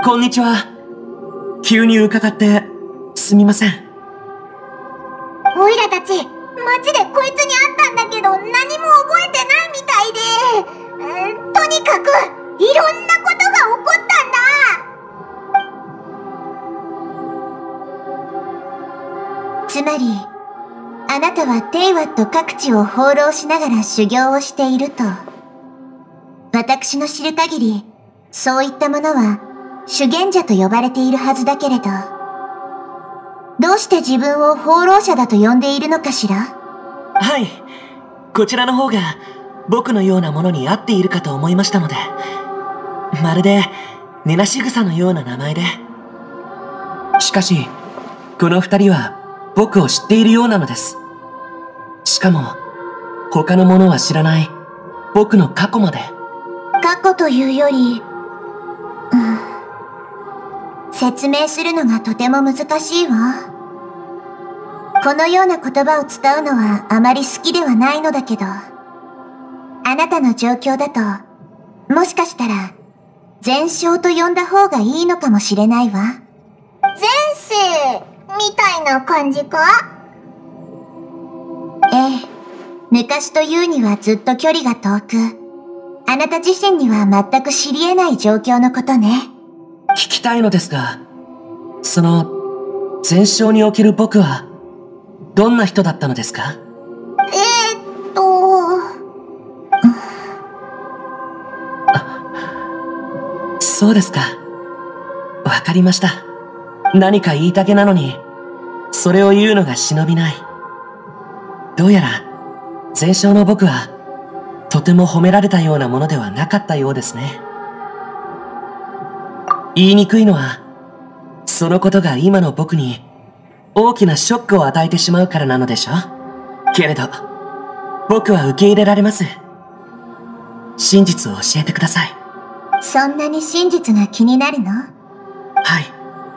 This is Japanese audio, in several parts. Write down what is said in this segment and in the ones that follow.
こんにちは。急に伺ってすみません。 オイラたち、街でこいつに会ったんだけど何も覚えてないみたいで、とにかくいろんなことが起こったんだ。つまり、あなたはテイワット各地を放浪しながら修行をしていると。私の知る限り、そういったものは修験者と呼ばれているはずだけれど、どうして自分を放浪者だと呼んでいるのかしら？ はい。こちらの方が僕のようなものに合っているかと思いましたので。まるで根なし草のような名前で。しかし、この二人は僕を知っているようなのです。しかも、他の者は知らない僕の過去まで。 過去というより、説明するのがとても難しいわ。このような言葉を使うのはあまり好きではないのだけど、あなたの状況だと、もしかしたら、前生と呼んだ方がいいのかもしれないわ。前世みたいな感じか？ええ、昔というにはずっと距離が遠く、あなた自身には全く知り得ない状況のことね。 聞きたいのですが、その、前生における僕は、どんな人だったのですか？そうですか。わかりました。何か言いたげなのに、それを言うのが忍びない。どうやら、前生の僕は、とても褒められたようなものではなかったようですね。言いにくいのは、そのことが今の僕に大きなショックを与えてしまうからなのでしょ？けれど、僕は受け入れられます。真実を教えてください。 そんなに真実が気になるの？ はい。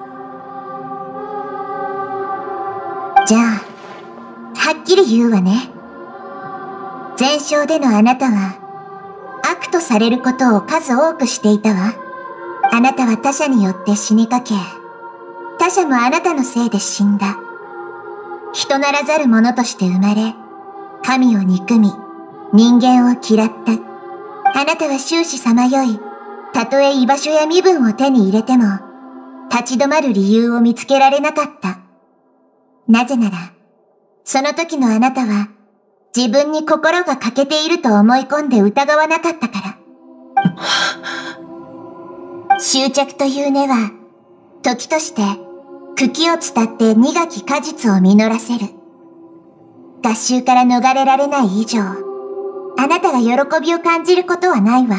じゃあ、はっきり言うわね。前生でのあなたは、悪とされることを数多くしていたわ。あなたは他者によって死にかけ、他者もあなたのせいで死んだ。人ならざる者として生まれ、神を憎み、人間を嫌った。あなたは終始さまよい、たとえ居場所や身分を手に入れても、立ち止まる理由を見つけられなかった。なぜなら、その時のあなたは、自分に心が欠けていると思い込んで疑わなかったから。執着という根は、時として、茎を伝って苦き果実を実らせる。合衆から逃れられない以上、あなたが喜びを感じることはないわ。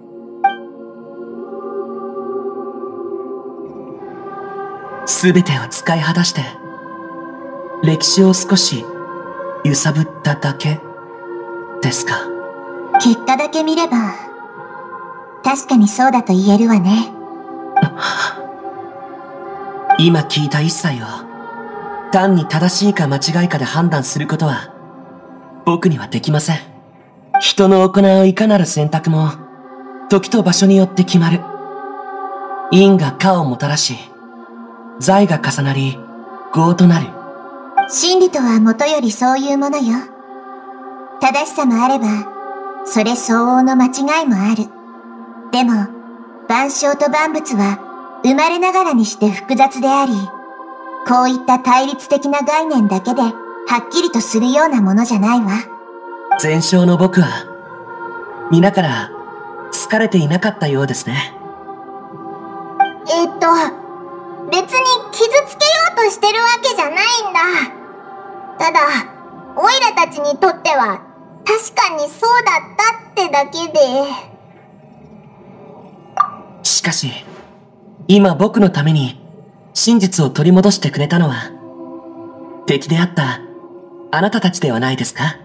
すべてを使い果たして、歴史を少し揺さぶっただけですか？ 結果だけ見れば、確かにそうだと言えるわね。 今聞いた一切を、単に正しいか間違いかで判断することは、僕にはできません。人の行ういかなる選択も、時と場所によって決まる。因が果をもたらし、財が重なり、業となる。 真理とはもとよりそういうものよ。正しさもあれば、それ相応の間違いもある。でも、万象と万物は生まれながらにして複雑であり、こういった対立的な概念だけではっきりとするようなものじゃないわ。 前生の僕は、皆から好かれていなかったようですね。 別に傷つけようとしてるわけじゃないんだ。ただ、オイラたちにとっては確かにそうだったってだけで。 しかし、今僕のために真実を取り戻してくれたのは、敵であったあなたたちではないですか？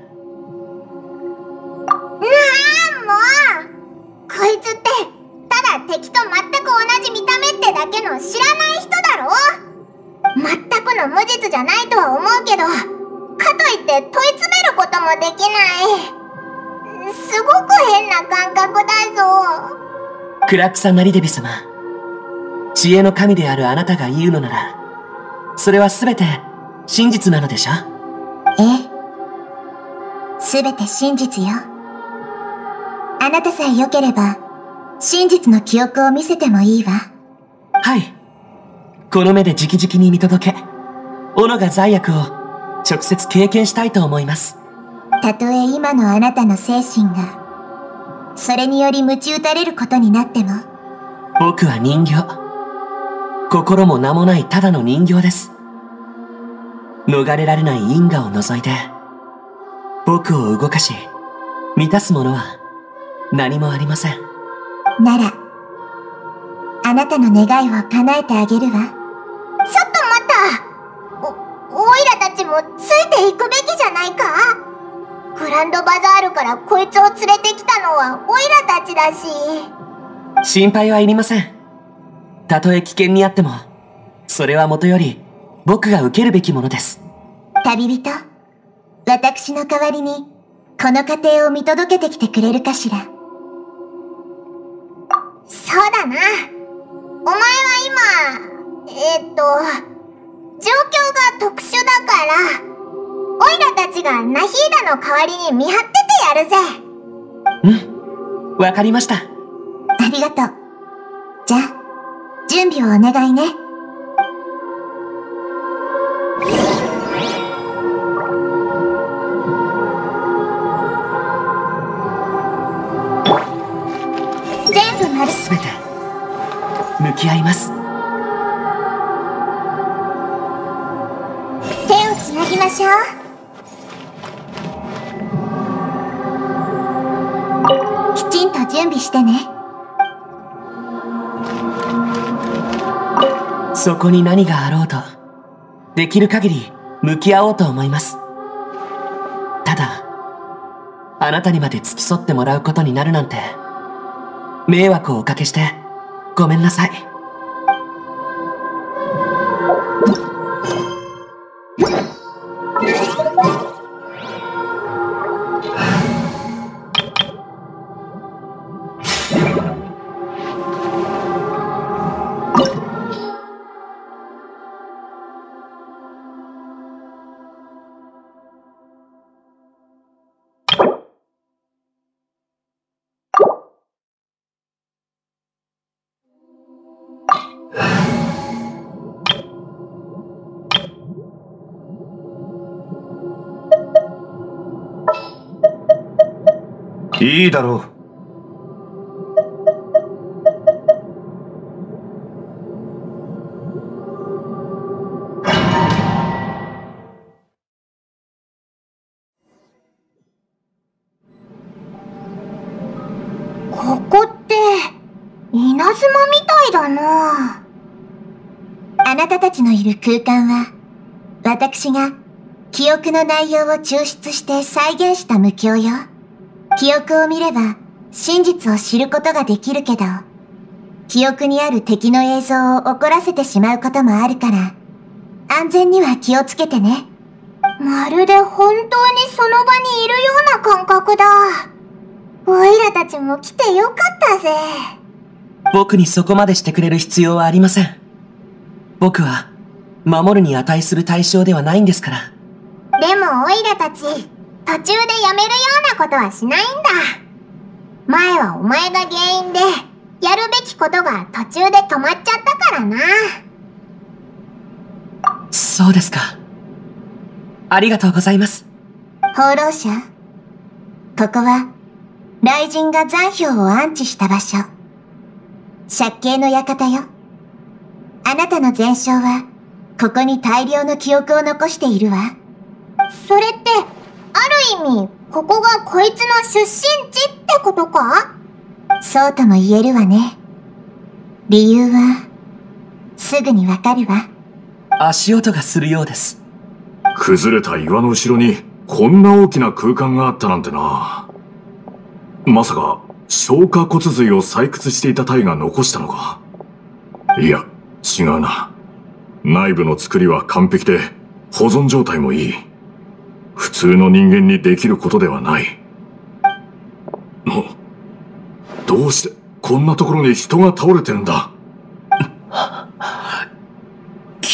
もうこいつってただ敵と全く同じ見た目ってだけの知らない人だろ？全くの無実じゃないとは思うけど、かといって問い詰めることもできない。すごく変な感覚だぞ。 クラックサンガリデビ様、 知恵の神であるあなたが言うのなら、それはすべて真実なのでしょ？ ええ。すべて真実よ。あなたさえ良ければ、真実の記憶を見せてもいいわ。 はい。この目で直々に見届け、斧が罪悪を直接経験したいと思います。 たとえ今のあなたの精神が、それにより鞭打たれることになっても。 僕は人形。心も名もないただの人形です。逃れられない因果を除いて、僕を動かし、満たすものは何もありません。 なら、あなたの願いを叶えてあげるわ。ちょっと待った！おいらたちもついていくべきじゃないか？グランドバザールからこいつを連れてきたのはおいらたちだし。 心配はいりません。たとえ危険にあっても、それはもとより僕が受けるべきものです。 旅人、私の代わりにこの過程を見届けてきてくれるかしら。そうだな。お前は今、状況が特殊だから、オイラたちがナヒーダの代わりに見張っててやるぜ。 うん、わかりました。 ありがとう。じゃあ、準備をお願いね。全部丸。 すべて、向き合います。 手をつなぎましょう。きちんと準備してね。 そこに何があろうと、できる限り向き合おうと思います。ただ、あなたにまで付き添ってもらうことになるなんて、迷惑をおかけしてごめんなさい。 いいだろう。 ここって、稲妻みたいだな。あなたたちのいる空間は、私が記憶の内容を抽出して再現した無境よ。記憶を見れば真実を知ることができるけど、記憶にある敵の映像を怒らせてしまうこともあるから、安全には気をつけてね。まるで本当にその場にいるような感覚だ。おいらたちも来てよかったぜ。 僕にそこまでしてくれる必要はありません。僕は守るに値する対象ではないんですから。 でもおいらたち、途中でやめるようなことはしないんだ。前はお前が原因で、やるべきことが途中で止まっちゃったからな。 そうですか。ありがとうございます。 放浪者、ここは、雷神が残氷を安置した場所。借景の館よ。あなたの前哨は、ここに大量の記憶を残しているわ。それって、ある意味、ここがこいつの出身地ってことか？そうとも言えるわね。理由は、すぐにわかるわ。 足音がするようです。 崩れた岩の後ろにこんな大きな空間があったなんてな。まさか消化骨髄を採掘していた隊が残したのか。いや、違うな。内部の作りは完璧で保存状態もいい。普通の人間にできることではない。どうしてこんなところに人が倒れてるんだ。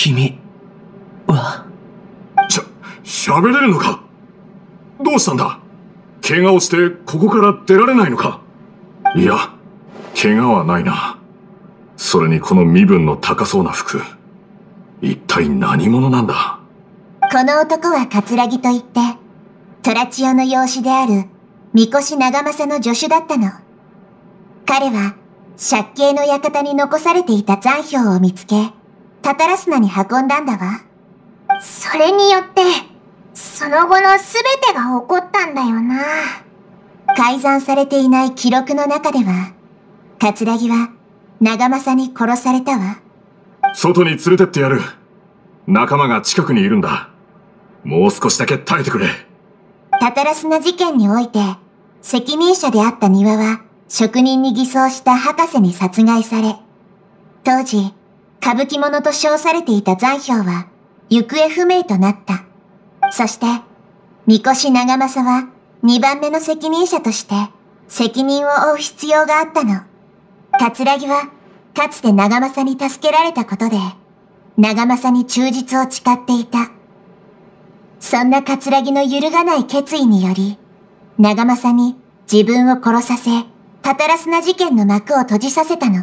君は。 喋れるのか？どうしたんだ？怪我をしてここから出られないのか？いや、怪我はないな。それにこの身分の高そうな服。一体何者なんだ？ この男は桂木といって、虎千代の養子である三越長政の助手だったの。彼は借景の館に残されていた残票を見つけ、タタラスナに運んだんだわ。それによって、その後のすべてが起こったんだよな。改ざんされていない記録の中では、桂木は長政に殺されたわ。 外に連れてってやる。仲間が近くにいるんだ。もう少しだけ耐えてくれ。 タタラスナ事件において、責任者であった庭は、職人に偽装した博士に殺害され、当時、歌舞伎者と称されていた残票は、行方不明となった。そして、三越長政は、2番目の責任者として、責任を負う必要があったの。桂木は、かつて長政に助けられたことで、長政に忠実を誓っていた。そんな桂木の揺るがない決意により、長政に自分を殺させ、タタラスナ事件の幕を閉じさせたの。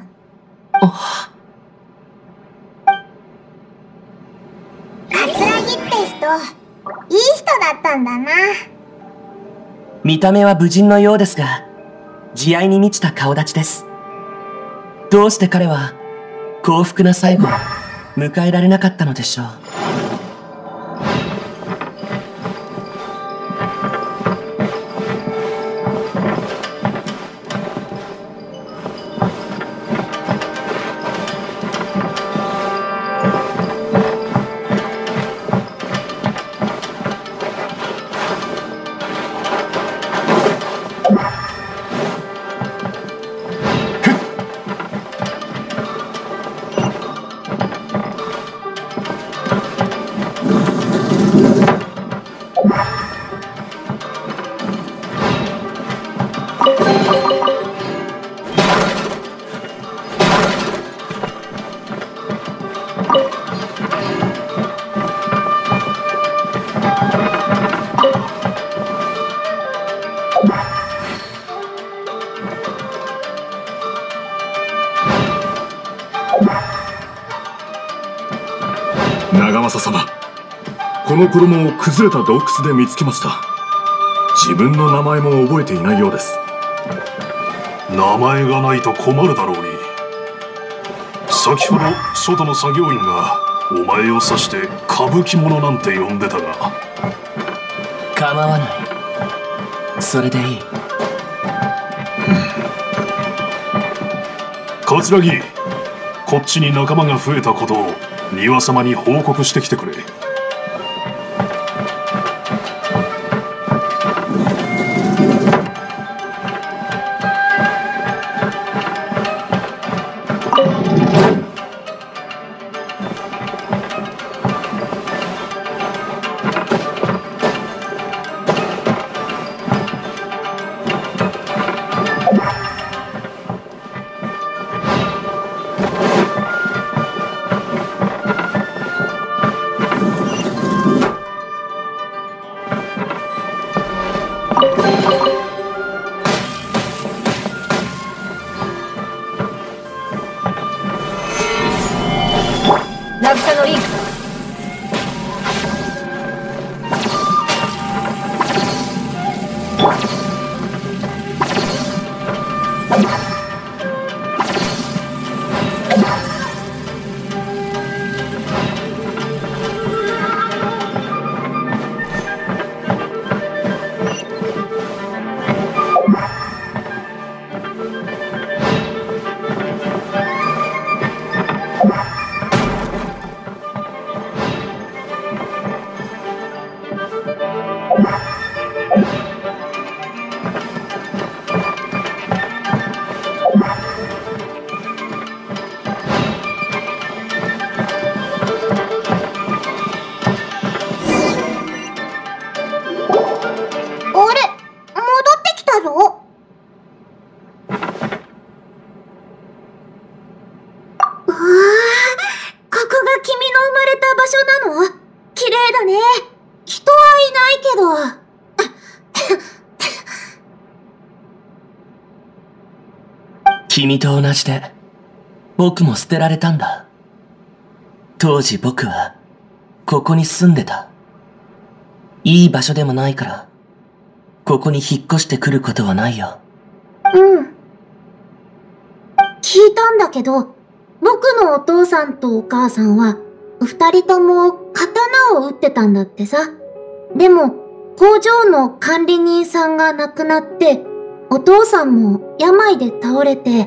桂木って人、いい人だったんだな。 見た目は武人のようですが、慈愛に満ちた顔立ちです。どうして彼は幸福な最後を迎えられなかったのでしょう。 長政様、この衣を崩れた洞窟で見つけました。自分の名前も覚えていないようです。 名前がないと困るだろうに。先ほど外の作業員がお前を指して歌舞伎者なんて呼んでたが。 構わない。それでいい。 桂木、こっちに仲間が増えたことを庭様に報告してきてくれ。 渚のリンク。 君と同じで、僕も捨てられたんだ。当時僕は、ここに住んでた。いい場所でもないから、ここに引っ越してくることはないよ。 うん。聞いたんだけど、僕のお父さんとお母さんは、二人とも刀を打ってたんだってさ。でも、工場の管理人さんが亡くなって、お父さんも病で倒れて、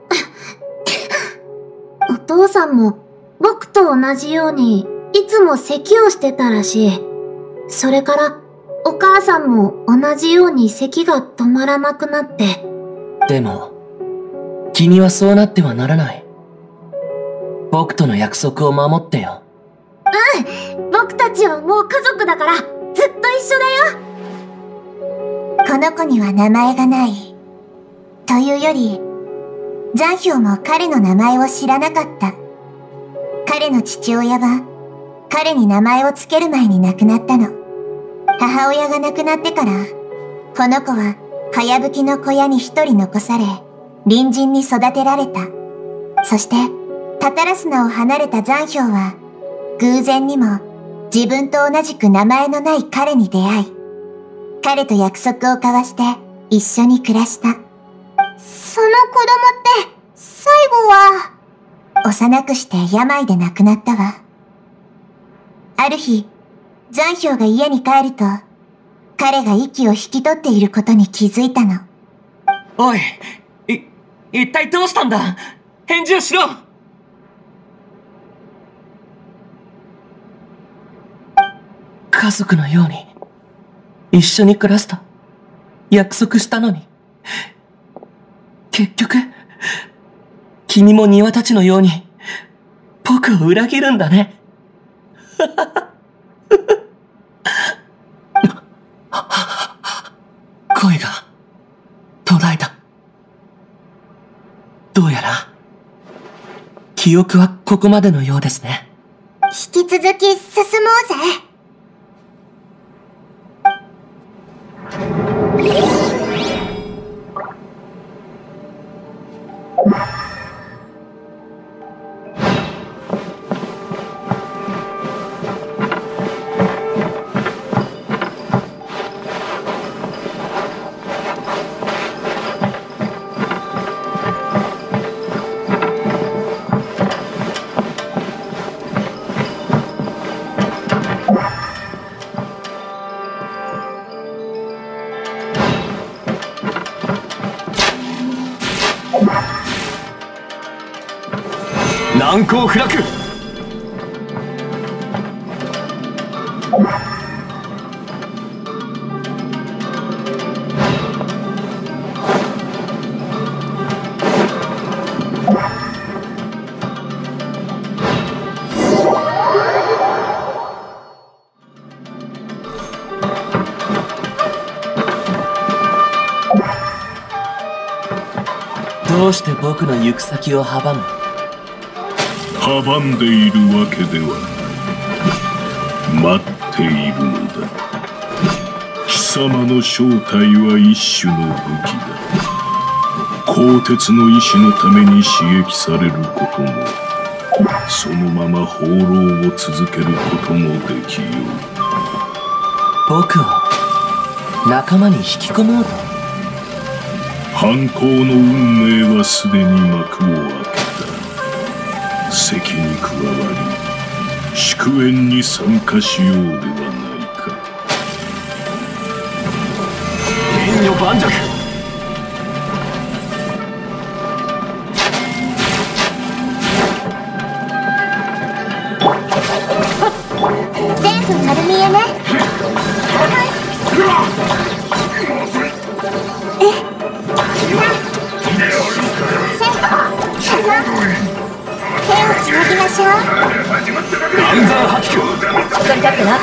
お父さんも僕と同じようにいつも咳をしてたらしい。それからお母さんも同じように咳が止まらなくなって。 でも、君はそうなってはならない。僕との約束を守ってよ。 うん、僕たちはもう家族だからずっと一緒だよ。この子には名前がない。というより、残氷も彼の名前を知らなかった。彼の父親は、彼に名前をつける前に亡くなったの。母親が亡くなってから、この子は、かやぶきの小屋に一人残され、隣人に育てられた。そして、タタラスナを離れた残氷は、偶然にも、自分と同じく名前のない彼に出会い、彼と約束を交わして一緒に暮らした。その子供って、最後は、幼くして病で亡くなったわ。ある日、残氷が家に帰ると、彼が息を引き取っていることに気づいたの。 おい、一体どうしたんだ？返事をしろ！家族のように、一緒に暮らした。約束したのに。結局、君も庭たちのように、僕を裏切るんだね。声が途絶えた。どうやら、記憶はここまでのようですね。 引き続き進もうぜ。 難攻不落。 どうして僕の行く先を阻む？ 阻んでいるわけではない。待っているのだ。貴様の正体は一種の武器だ。鋼鉄の意志のために刺激されることも、そのまま放浪を続けることもできよう。 僕を仲間に引き込もうと？ 犯行の運命はすでに幕を開けた。席に加わり、祝宴に参加しようではないか。 円女盤石。 全部丸見えね。手をつなぎましょう。 暗算破棄。 しっかり立ってな。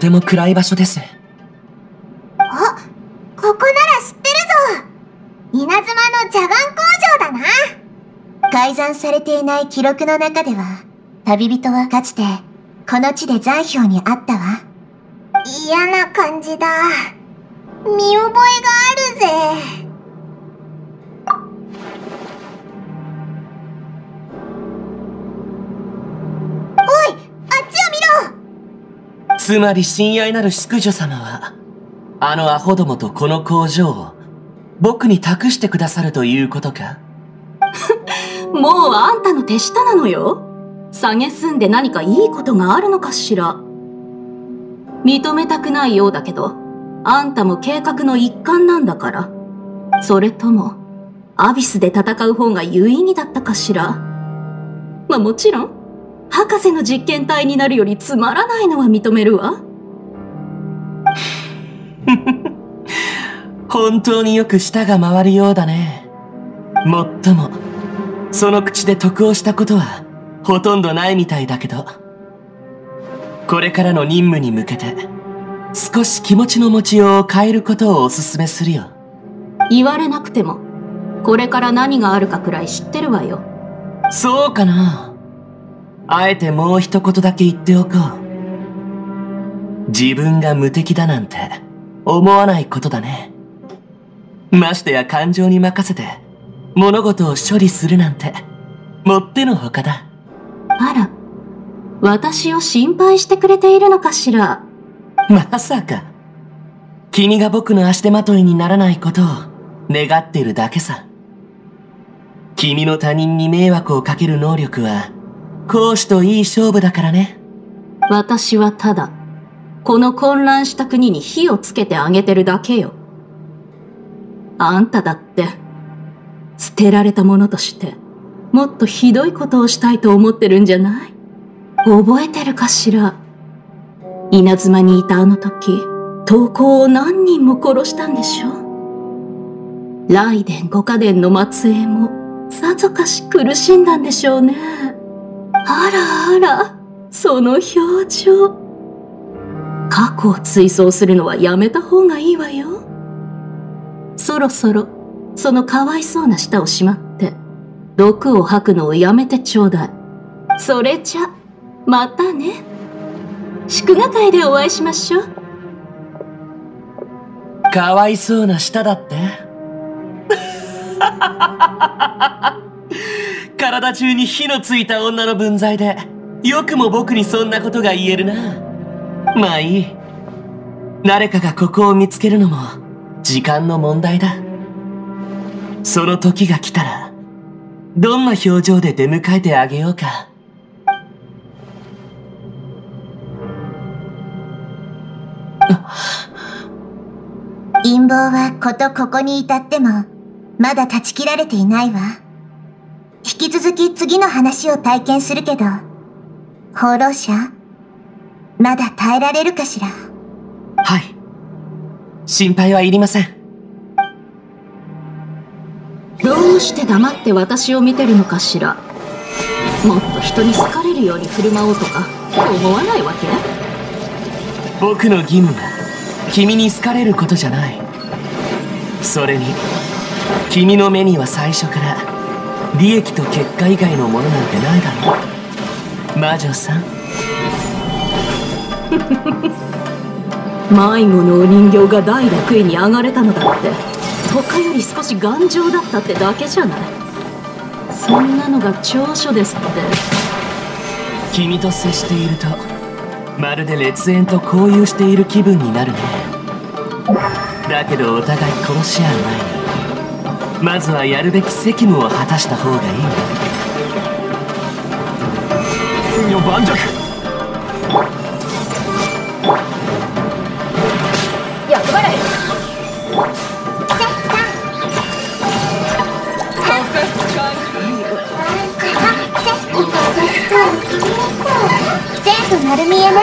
ても暗い場所です。 あ、ここなら知ってるぞ。稲妻の邪眼工場だな。改ざんされていない記録の中では、旅人はかつてこの地で残氷にあったわ。嫌な感じだ。見覚えがあるぜ。おい、あっちを見ろ。 つまり親愛なる淑女様は、あのアホどもとこの工場を僕に託してくださるということか？ もうあんたの手下なのよ。蔑んで何かいいことがあるのかしら。認めたくないようだけど、あんたも計画の一環なんだから。それとも、アビスで戦う方が有意義だったかしら。まあもちろん、博士の実験体になるよりつまらないのは認めるわ。 本当によく舌が回るようだね。もっとも、その口で得をしたことはほとんどないみたいだけど、これからの任務に向けて少し気持ちの持ちようを変えることをお勧めするよ。 言われなくても、これから何があるかくらい知ってるわよ。 そうかな。あえてもう一言だけ言っておこう。自分が無敵だなんて思わないことだね。ましてや感情に任せて物事を処理するなんてもってのほかだ。 あら、私を心配してくれているのかしら。 まさか君が僕の足手まといにならないことを願っているだけさ。君の他人に迷惑をかける能力は公私といい勝負だからね。 私はただこの混乱した国に火をつけてあげてるだけよ。あんただって捨てられたものとしてもっとひどいことをしたいと思ってるんじゃない？覚えてるかしら。稲妻にいたあの時、刀工を何人も殺したんでしょ。雷電五家伝の末裔もさぞかし苦しんだんでしょうね。あらあら、その表情。過去を追想するのはやめた方がいいわよ。そろそろそのかわいそうな舌をしまって毒を吐くのをやめてちょうだい。それじゃまたね。祝賀会でお会いしましょう。 かわいそうな舌だって体中に火のついた女の分際でよくも僕にそんなことが言えるな。まあいい。誰かがここを見つけるのも時間の問題だ。その時が来たらどんな表情で出迎えてあげようか。 陰謀はことここに至ってもまだ断ち切られていないわ。引き続き次の話を体験するけど、放浪者まだ耐えられるかしら。 はい、心配はいりません。 どうして黙って私を見てるのかしら。もっと人に好かれるように振る舞おうとか思わないわけ？ 僕の義務は君に好かれることじゃない。それに君の目には最初から利益と結果以外のものなんてないだろう、魔女さん。 迷子のお人形が第6位に上がれたのだって他より少し頑丈だったってだけじゃない。そんなのが長所ですって。 君と接しているとまるで烈焰と交友している気分になるね。だけどお互い殺し合う前にまずはやるべき責務を果たした方がいいな。よ盤石。 厄払い。 全部丸見えね。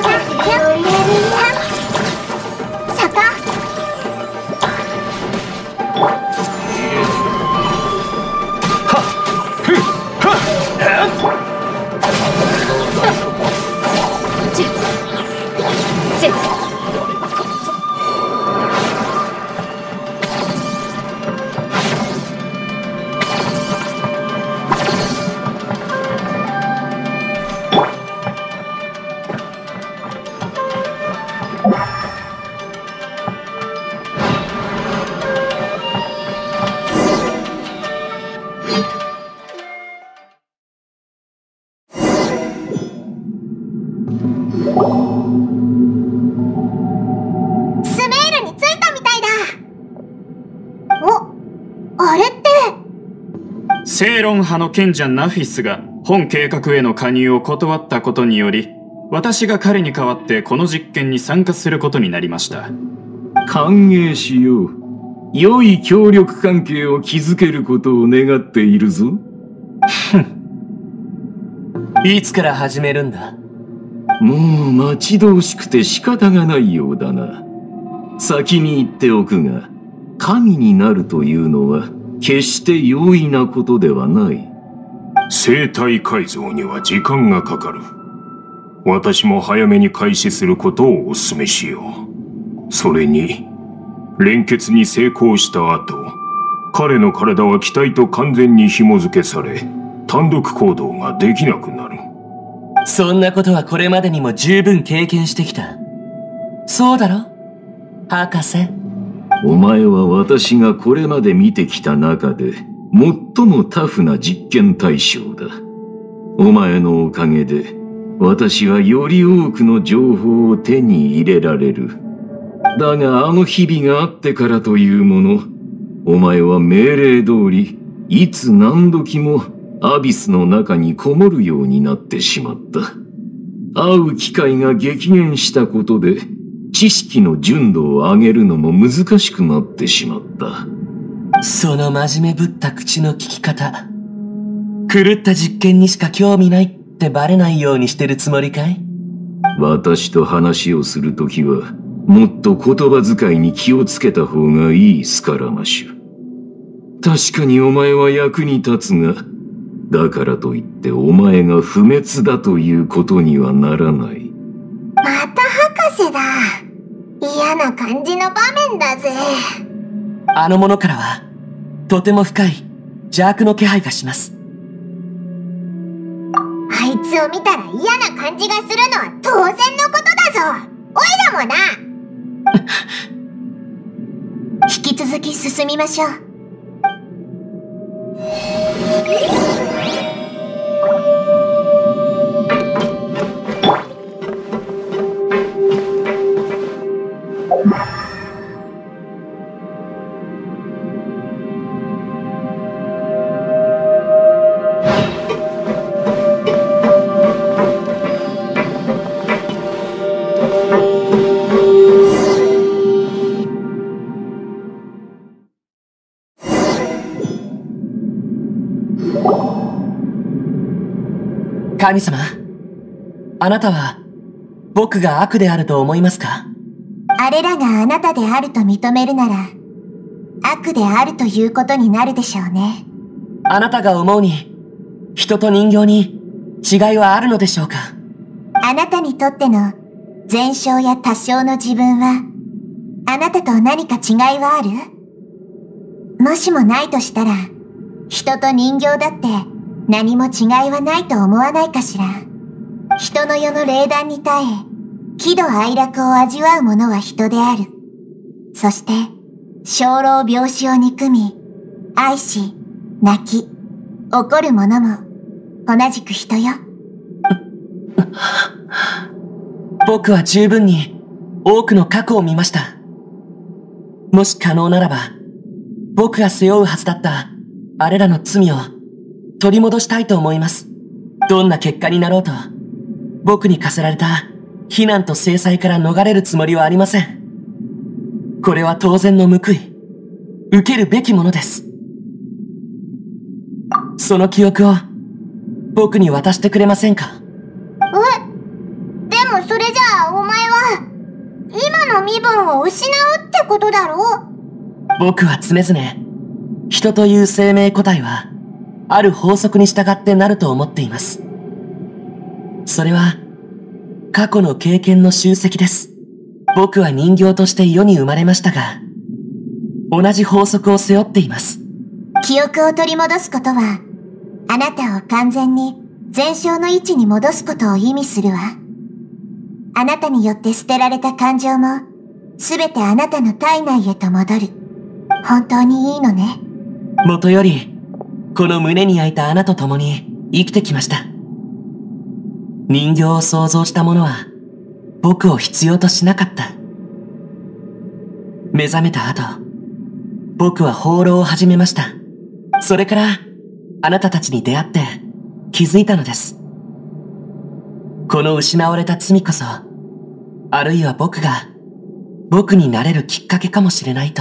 坂。 絶対あれって。 正論派の賢者ナフィスが本計画への加入を断ったことにより、私が彼に代わってこの実験に参加することになりました。 歓迎しよう。良い協力関係を築けることを願っているぞ。 いつから始めるんだ？ もう待ち遠しくて仕方がないようだな。先に言っておくが、神になるというのは決して容易なことではない。 生体改造には時間がかかる。私も早めに開始することをお勧めしよう。それに、連結に成功した後、彼の体は機体と完全に紐付けされ、単独行動ができなくなる。 そんなことはこれまでにも十分経験してきた。そうだろ？博士。 お前は私がこれまで見てきた中で、最もタフな実験対象だ。お前のおかげで、私はより多くの情報を手に入れられる。だがあの日々があってからというもの、お前は命令通り、いつ何時もアビスの中にこもるようになってしまった。会う機会が激減したことで、知識の純度を上げるのも難しくなってしまった。 その真面目ぶった口の聞き方。狂った実験にしか興味ないってバレないようにしてるつもりかい？ 私と話をするときは、もっと言葉遣いに気をつけた方がいいスカラマシュ。確かにお前は役に立つが、だからといってお前が不滅だということにはならない。 また博士だ。嫌な感じの場面だぜ。 あの者からは、とても深い邪悪の気配がします。 あいつを見たら嫌な感じがするのは当然のことだぞ。おいらもな。引き続き進みましょう。 神様、あなたは僕が悪であると思いますか？ あれらがあなたであると認めるなら、悪であるということになるでしょうね。 あなたが思うに、人と人形に違いはあるのでしょうか？ あなたにとっての全小や多小の自分は、あなたと何か違いはある？もしもないとしたら、人と人形だって何も違いはないと思わないかしら。人の世の冷暖に耐え、喜怒哀楽を味わう者は人である。そして、生老病死を憎み、愛し、泣き、怒る者も同じく人よ。 僕は十分に多くの過去を見ました。もし可能ならば、僕が背負うはずだったあれらの罪を取り戻したいと思います。どんな結果になろうと、僕に課せられた非難と制裁から逃れるつもりはありません。これは当然の報い。受けるべきものです。その記憶を僕に渡してくれませんか？ でもそれじゃあお前は今の身分を失うってことだろ？ 僕は常々人という生命個体はある法則に従ってなると思っています。それは過去の経験の集積です。僕は人形として世に生まれましたが、同じ法則を背負っています。 記憶を取り戻すことは、あなたを完全に全小の位置に戻すことを意味するわ。あなたによって捨てられた感情も、すべてあなたの体内へと戻る。本当にいいのね。 もとより、この胸に焼いた穴と共に生きてきました。人形を創造した者は、僕を必要としなかった。目覚めた後、僕は放浪を始めました。 それから、あなたたちに出会って気づいたのです。この失われた罪こそ、あるいは僕が、僕になれるきっかけかもしれないと。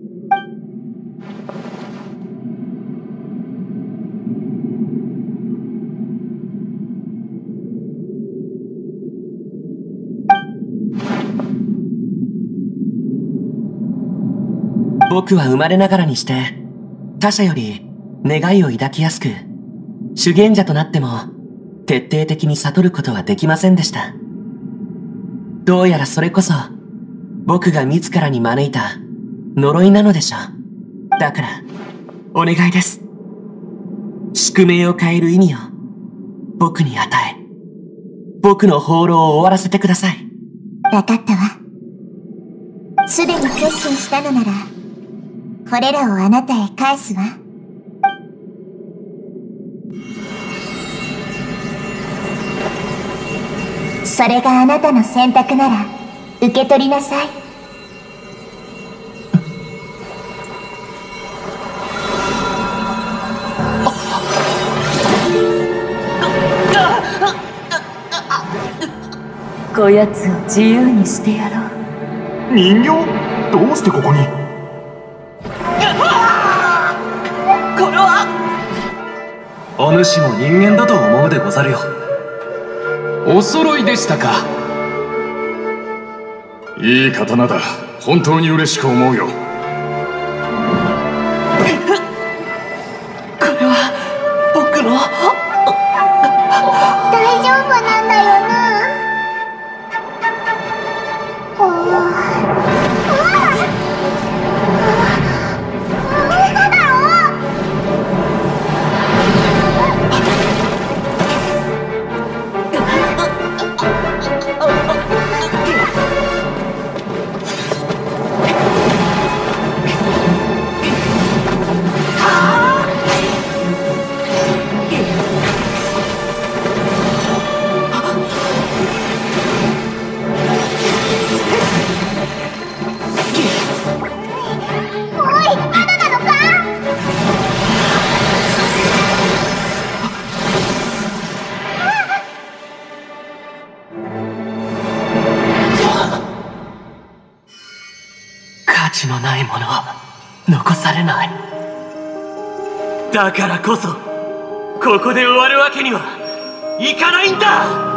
僕は生まれながらにして、他者より願いを抱きやすく、修験者となっても徹底的に悟ることはできませんでした。どうやらそれこそ、僕が自らに招いた呪いなのでしょう。だから、お願いです。宿命を変える意味を僕に与え、僕の放浪を終わらせてください。 わかったわ。すでに決心したのなら、これらをあなたへ返すわ。それがあなたの選択なら、受け取りなさい。 こやつを自由にしてやろう。 人形？どうしてここに？ これはお主も人間だと思うでござるよ。 お揃いでしたか。 いい刀だ。本当に嬉しく思うよ。 これは僕の大丈夫なんだよな。嘘だろ。 価値のないものは残されない。だからこそここで終わるわけにはいかないんだ。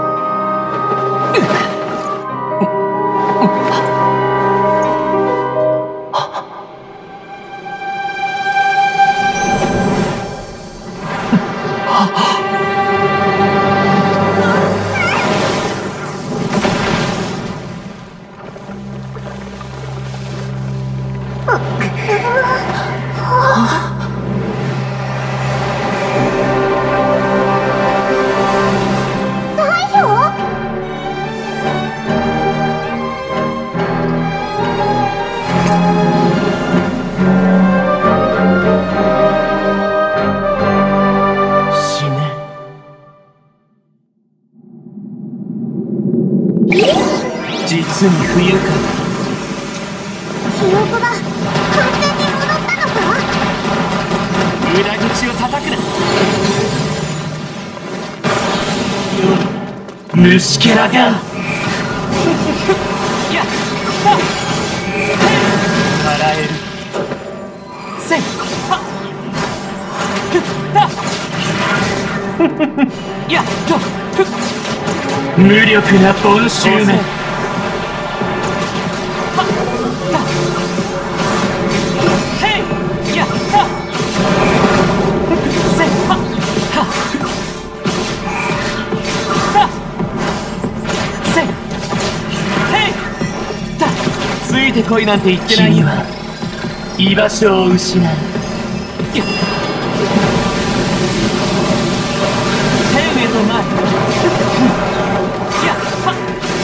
実に不愉快。 記憶が完全に戻ったのか？ 裏口を叩くな。虫けらが。やっ笑える。せんはっやっと無力なボンシューメ。ついてこいなんて言ってない。君は居場所を失う。天へと前。やっはっ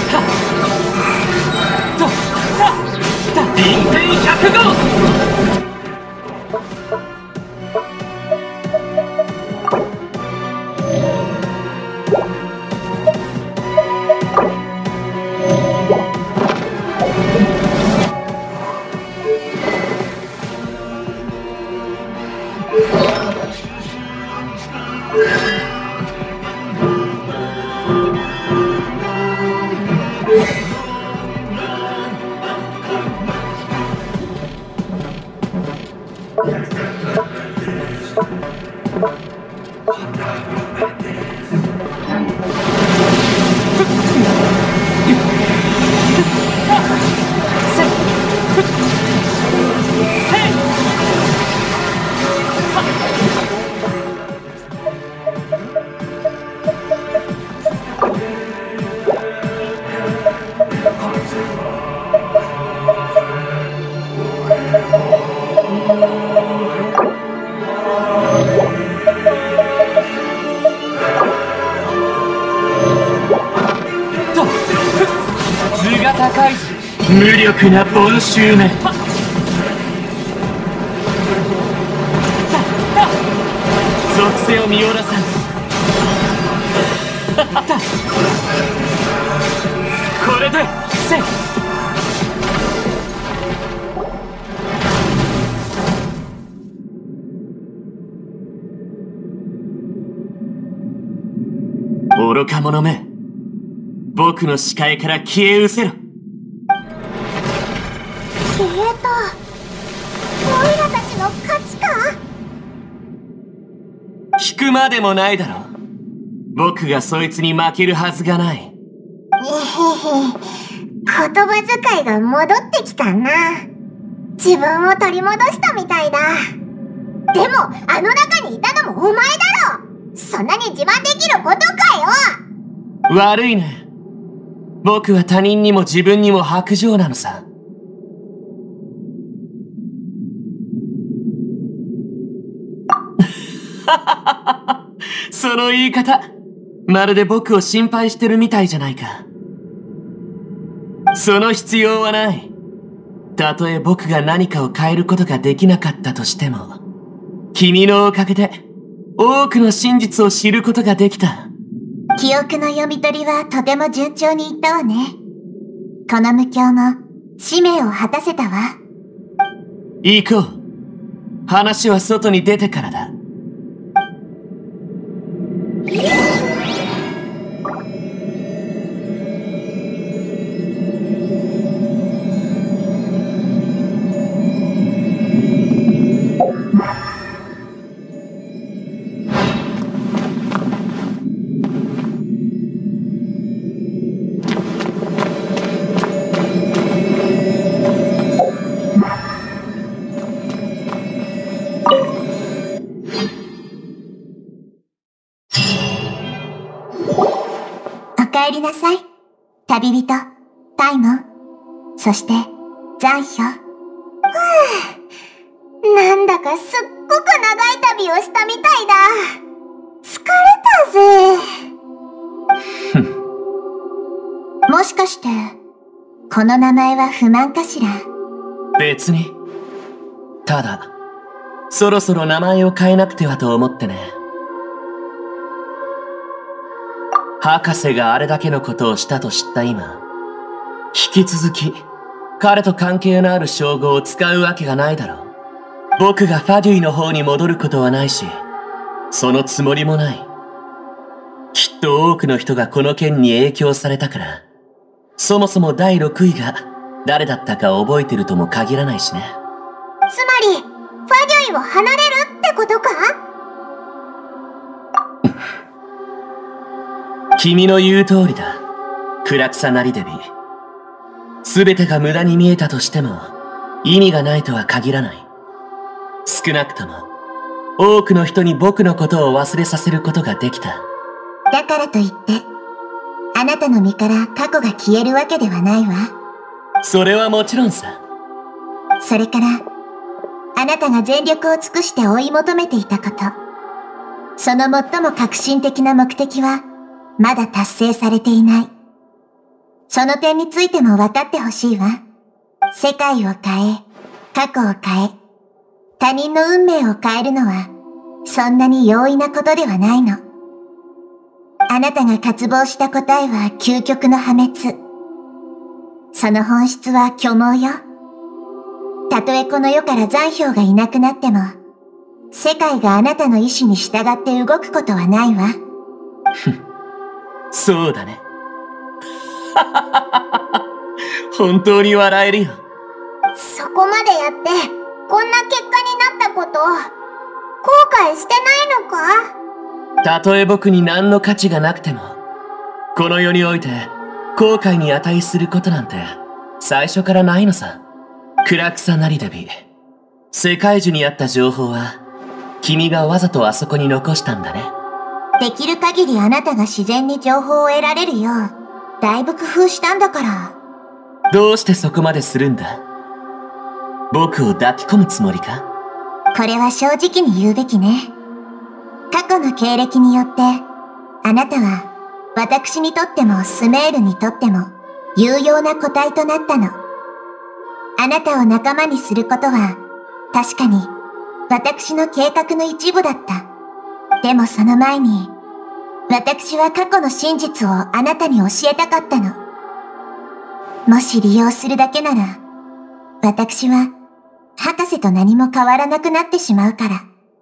はっとはっ臨天100号。 図が高いぞ。無力なボンシューめ。属性を見下ろさん。これでせい。愚か者め、僕の視界から消え失せろ。 消えた。オイラたちの勝ちか。 聞くまでもないだろ。僕がそいつに負けるはずがない。 言葉遣いが戻ってきたな。自分を取り戻したみたいだ。でもあの中にいたのもお前だろ。そんなに自慢できることかよ。 悪いね。僕は他人にも自分にも薄情なのさ。その言い方、まるで僕を心配してるみたいじゃないか。その必要はない。たとえ僕が何かを変えることができなかったとしても、君のおかげで多くの真実を知ることができた。 記憶の読み取りはとても順調にいったわね。この無教も使命を果たせたわ。 行こう。話は外に出てからだ。 お帰りなさい。旅人、タイモン、そして残暑。なんだかすっごく長い旅をしたみたいだ。疲れたぜ。もしかして、この名前は不満かしら？ 別に。ただ、そろそろ名前を変えなくてはと思ってね。博士があれだけのことをしたと知った今、引き続き、彼と関係のある称号を使うわけがないだろう。僕がファデュイの方に戻ることはないし、そのつもりもない。きっと多くの人がこの件に影響されたから、そもそも第6位が誰だったか覚えてるとも限らないしね。 つまり、ファデュイを離れるってことか？ 君の言う通りだ。クラクサナリデビ。すべてが無駄に見えたとしても、意味がないとは限らない。少なくとも、多くの人に僕のことを忘れさせることができた。 だからといって、あなたの身から過去が消えるわけではないわ。 それはもちろんさ。 それから、あなたが全力を尽くして追い求めていたこと。その最も革新的な目的は、まだ達成されていない。その点についても分かってほしいわ。世界を変え、過去を変え、他人の運命を変えるのは、そんなに容易なことではないの。あなたが渇望した答えは究極の破滅。その本質は虚妄よ。たとえこの世から残氷がいなくなっても、世界があなたの意志に従って動くことはないわ。 そうだね。本当に笑えるよ。 そこまでやって、こんな結果になっったこと、後悔してないのか？ たとえ僕に何の価値がなくても、この世において後悔に値することなんて最初からないのさ。暗草なりデビ。世界樹にあった情報は君がわざとあそこに残したんだね。 できる限りあなたが自然に情報を得られるよう、だいぶ工夫したんだから。 どうしてそこまでするんだ？僕を抱き込むつもりか？ これは正直に言うべきね。過去の経歴によって、あなたは私にとってもスメールにとっても有用な個体となったの。あなたを仲間にすることは確かに私の計画の一部だった。でもその前に、私は過去の真実をあなたに教えたかったの。もし利用するだけなら、私は博士と何も変わらなくなってしまうから。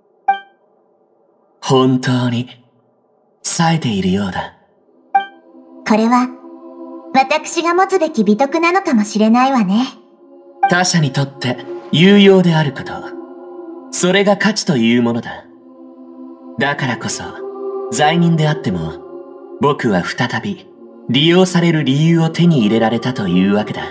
本当に冴えているようだ。 これは私が持つべき美徳なのかもしれないわね。 他者にとって有用であること。それが価値というものだ。だからこそ、罪人であっても、僕は再び利用される理由を手に入れられたというわけだ。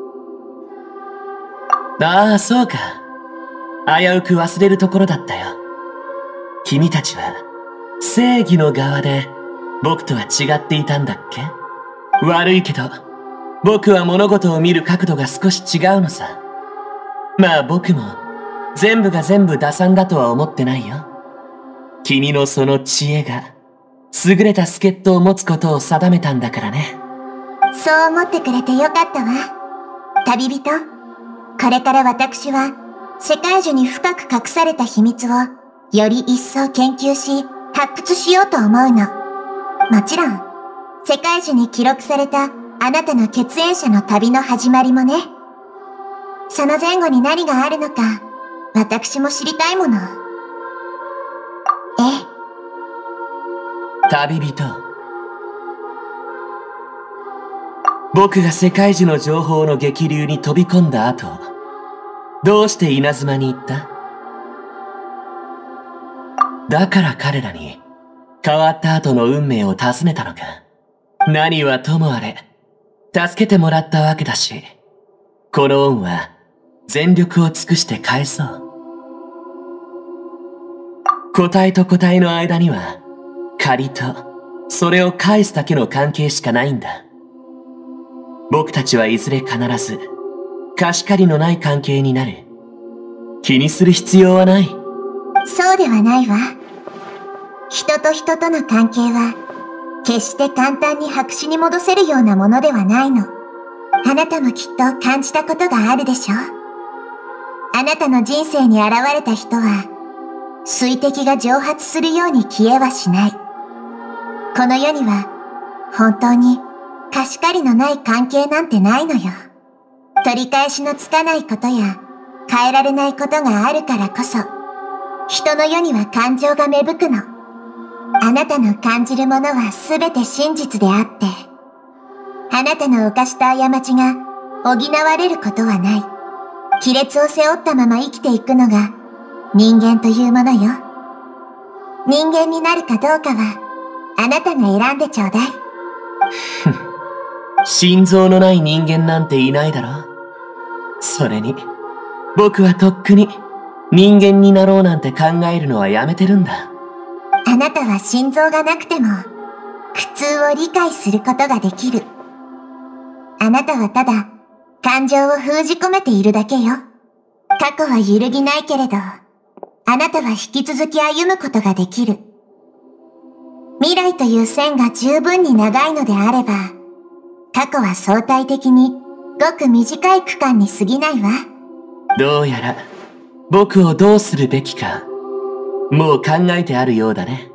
ああ、そうか。危うく忘れるところだったよ。君たちは正義の側で僕とは違っていたんだっけ？悪いけど、僕は物事を見る角度が少し違うのさ。まあ僕も全部が全部打算だとは思ってないよ。君のその知恵が優れた助っ人を持つことを定めたんだからね。 そう思ってくれてよかったわ。旅人、これから私は世界中に深く隠された秘密をより一層研究し発掘しようと思うの。もちろん、世界中に記録されたあなたの血縁者の旅の始まりもね。その前後に何があるのか、私も知りたいもの。 旅人。僕が世界中の情報の激流に飛び込んだ後、どうして稲妻に行った？だから彼らに変わった後の運命を尋ねたのか。何はともあれ、助けてもらったわけだし、この恩は全力を尽くして返そう。個体と個体の間には、借りと、それを返すだけの関係しかないんだ。僕たちはいずれ必ず、貸し借りのない関係になる。気にする必要はない。 そうではないわ。人と人との関係は、決して簡単に白紙に戻せるようなものではないの。あなたもきっと感じたことがあるでしょ？あなたの人生に現れた人は、水滴が蒸発するように消えはしない。この世には、本当に貸し借りのない関係なんてないのよ。取り返しのつかないことや、変えられないことがあるからこそ、人の世には感情が芽吹くの。あなたの感じるものはすべて真実であって、あなたの犯した過ちが補われることはない。亀裂を背負ったまま生きていくのが人間というものよ。人間になるかどうかはあなたが選んでちょうだい。 心臓のない人間なんていないだろ。それに、僕はとっくに人間になろうなんて考えるのはやめてるんだ。 あなたは心臓がなくても苦痛を理解することができる。あなたはただ感情を封じ込めているだけよ。過去は揺るぎないけれど、あなたは引き続き歩むことができる。未来という線が十分に長いのであれば、過去は相対的にごく短い区間に過ぎないわ。 どうやら僕をどうするべきか、もう考えてあるようだね。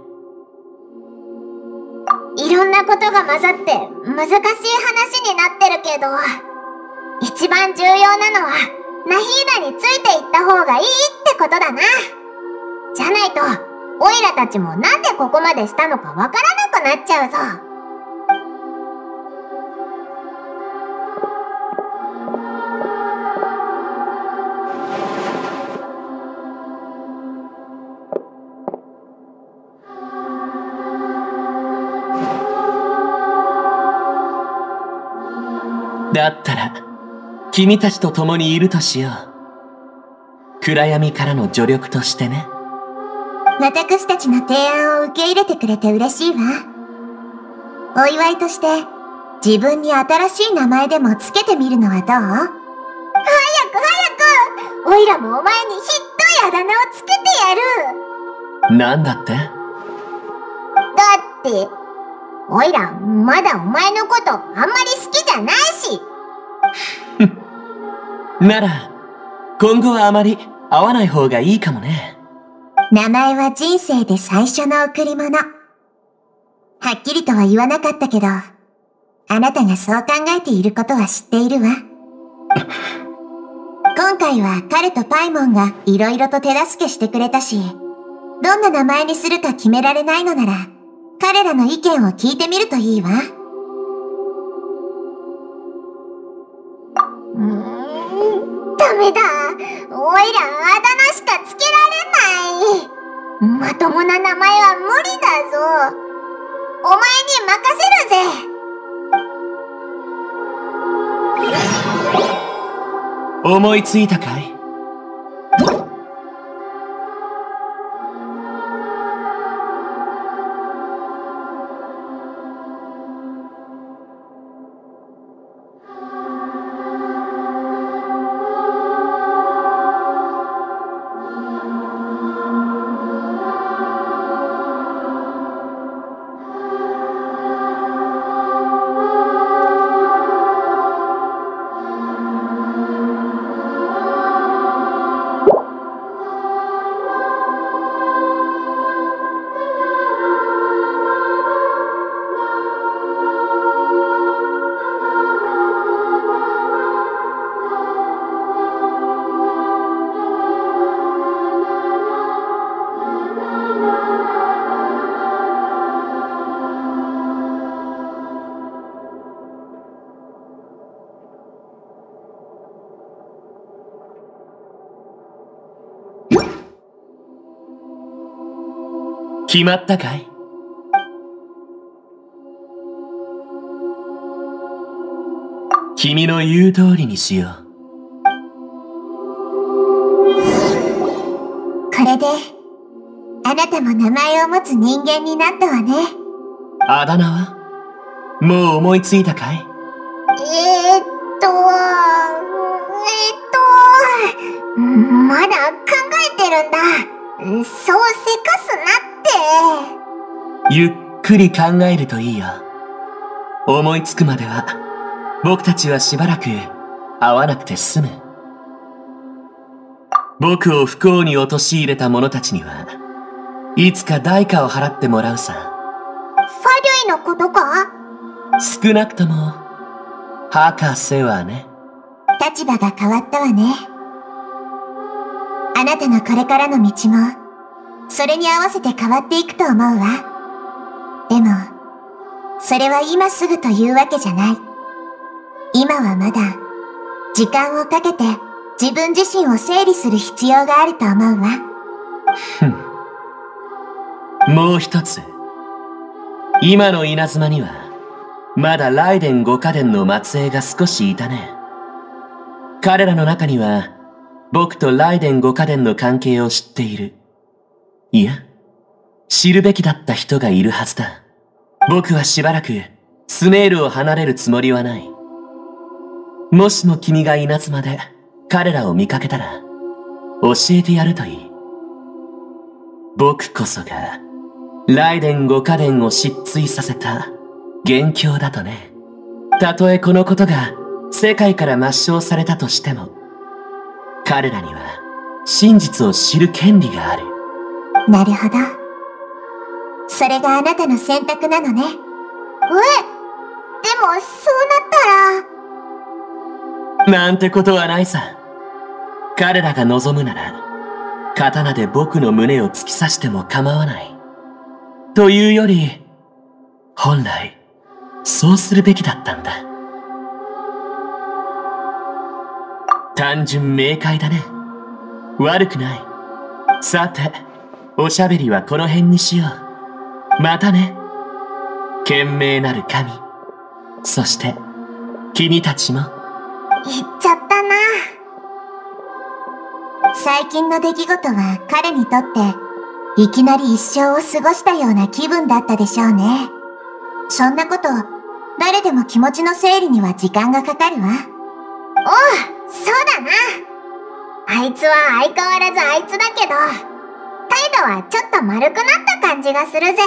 いろんなことが混ざって難しい話になってるけど、一番重要なのはナヒーダについていった方がいいってことだな。じゃないとオイラたちもなんでここまでしたのかわからなくなっちゃうぞ。 だったら、君たちと共にいるとしよう。暗闇からの助力としてね。 私たちの提案を受け入れてくれて嬉しいわ。お祝いとして、自分に新しい名前でもつけてみるのはどう？早くおいらもお前にひっどいあだ名をつけてやる。 なんだって？ だって、おいらまだお前のことあんまり好きじゃないし。 なら、今後はあまり会わない方がいいかもね。 名前は人生で最初の贈り物。はっきりとは言わなかったけど、あなたがそう考えていることは知っているわ。今回は彼とパイモンが色々と手助けしてくれたし、どんな名前にするか決められないのなら、彼らの意見を聞いてみるといいわ。ダメだ。おいらあだ名しかつけられない。まともな名前は無理だぞ。お前に任せるぜ。 思いついたかい？決まったかい？君の言う通りにしよう。 これで、あなたも名前を持つ人間になったわね。 あだ名は？もう思いついたかい？ まだ考えてるんだ。そうせかすなって。 ゆっくり考えるといいよ。思いつくまでは、僕たちはしばらく会わなくて済む。僕を不幸に陥れた者たちには、いつか代価を払ってもらうさ。 ファリュイのことか？ 少なくとも、博士はね。 立場が変わったわね。あなたのこれからの道も、それに合わせて変わっていくと思うわ。でも、それは今すぐというわけじゃない。今はまだ、時間をかけて自分自身を整理する必要があると思うわ。 もう一つ。今の稲妻には、まだライデン五家伝の末裔が少しいたね。彼らの中には、僕とライデン五家伝の関係を知っている。いや、知るべきだった人がいるはずだ。僕はしばらくスメールを離れるつもりはない。もしも君が稲妻で彼らを見かけたら、教えてやるといい。僕こそが、ライデン五家伝を失墜させた元凶だとね。たとえこのことが世界から抹消されたとしても、彼らには真実を知る権利がある。 なるほど。それがあなたの選択なのね。でもそうなったら。 なんてことはないさ。彼らが望むなら、刀で僕の胸を突き刺しても構わない。というより、本来、そうするべきだったんだ。単純明快だね。悪くない。さて、おしゃべりはこの辺にしよう。またね。賢明なる神。そして、 君たちも。 言っちゃったな。最近の出来事は彼にとっていきなり一生を過ごしたような気分だったでしょうね。そんなこと、誰でも気持ちの整理には時間がかかるわ。おう、そうだな。あいつは相変わらずあいつだけど、態度はちょっと丸くなった感じがするぜ。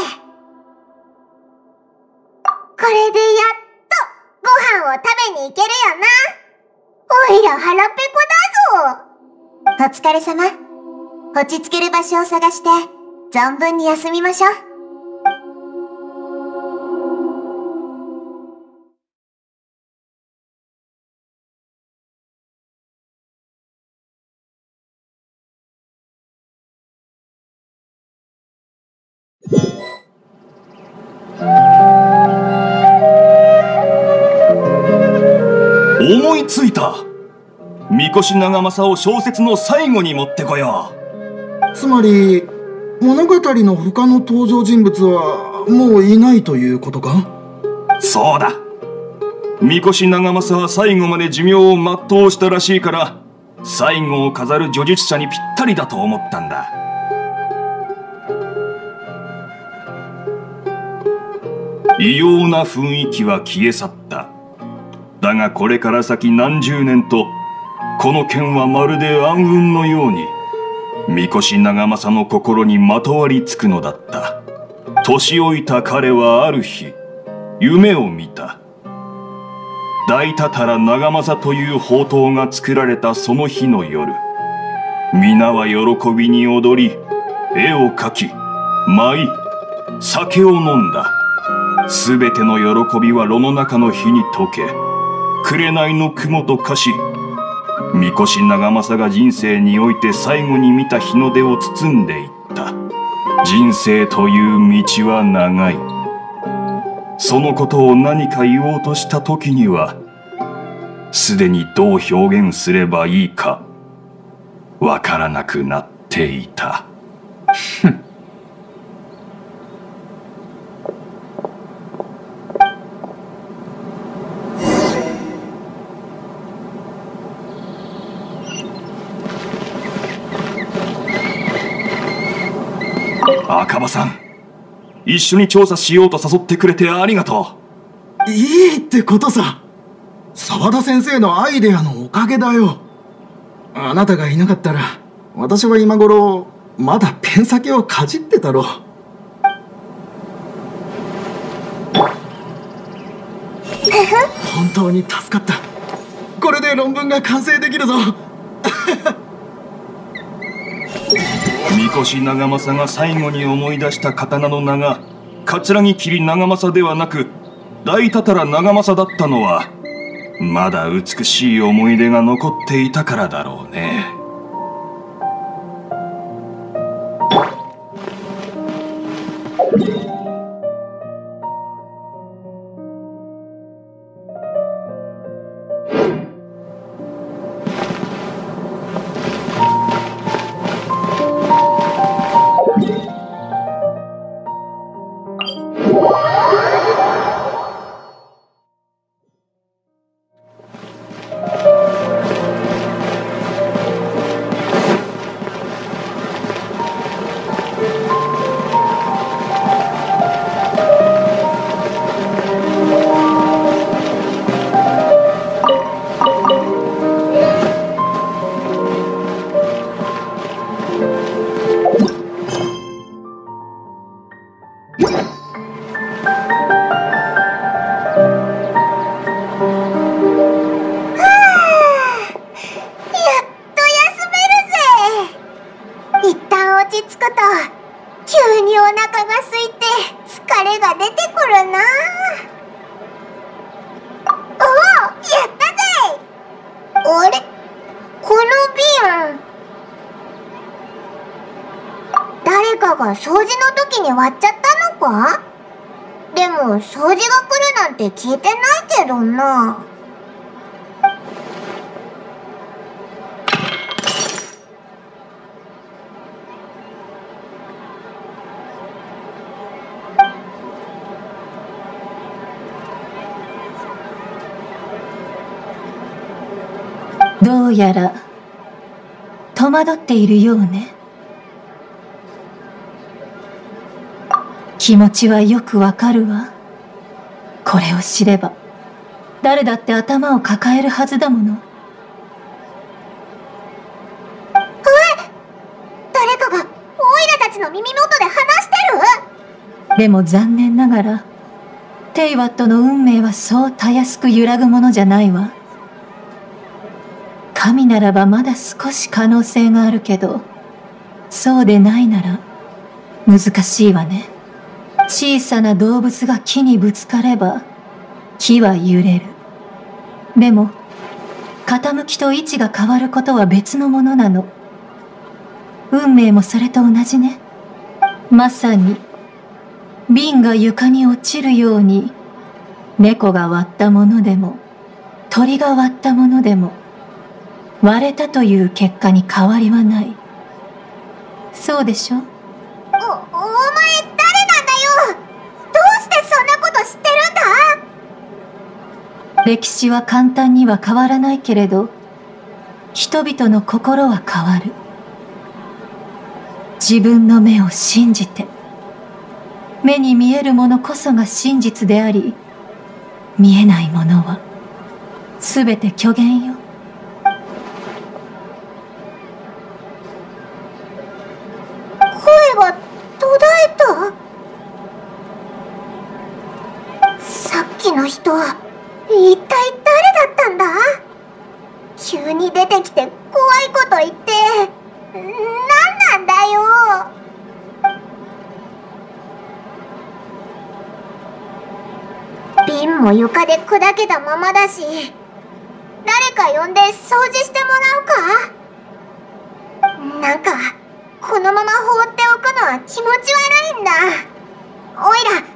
これでやっとご飯を食べに行けるよな。おいら腹ペコだぞ。お疲れ様。落ち着ける場所を探して、存分に休みましょう。 思いついた。三越長政を小説の最後に持ってこよう。つまり物語の他の登場人物はもういないということか？ そうだ。三越長政は最後まで寿命を全うしたらしいから、最後を飾る叙述者にぴったりだと思ったんだ。異様な雰囲気は消え去った。だがこれから先何十年と、この剣はまるで暗雲のように三越長政の心にまとわりつくのだった。年老いた彼はある日夢を見た。大多々長政という宝刀が作られたその日の夜、皆は喜びに踊り、絵を描き、舞い、酒を飲んだ。すべての喜びは炉の中の火に溶け、紅の雲と化し、三越長政が人生において最後に見た日の出を包んでいった。人生という道は長い。そのことを何か言おうとした時には、すでにどう表現すればいいか、わからなくなっていた。赤羽さん、一緒に調査しようと誘ってくれてありがとう。いいってことさ。沢田先生のアイデアのおかげだよ。あなたがいなかったら、私は今頃まだペン先をかじってたろう。本当に助かった。これで論文が完成できるぞ。 三越長政が最後に思い出した刀の名が桂木桐長政ではなく大多々長政だったのは、まだ美しい思い出が残っていたからだろうね。 掃除の時に割っちゃったのか？でも掃除が来るなんて聞いてないけどな。 うやら戸惑っているようね。気持ちはよくわかるわ。これを知れば誰だって頭を抱えるはずだもの。 誰かがオイラたちの耳元で話してる。 でも残念ながらテイワットの運命はそうたやすく揺らぐものじゃないわ。神ならばまだ少し可能性があるけど、そうでないなら難しいわね。小さな動物が木にぶつかれば木は揺れる。でも傾きと位置が変わることは別のものなの。運命もそれと同じね。まさに瓶が床に落ちるように、猫が割ったものでも鳥が割ったものでも割れたという結果に変わりはない。そうでしょ？ お前誰なんだよ。どうしてそんなこと知ってるんだ？ 歴史は簡単には変わらないけれど、人々の心は変わる。自分の目を信じて。目に見えるものこそが真実であり、見えないものはすべて虚言よ。 声が途絶えた。さっきの人は一体誰だったんだ？急に出てきて怖いこと言って何なんだよ。瓶も床で砕けたままだし、誰か呼んで掃除してもらうか？なんかこのまま放っておくのは気持ち悪いんだ。おいら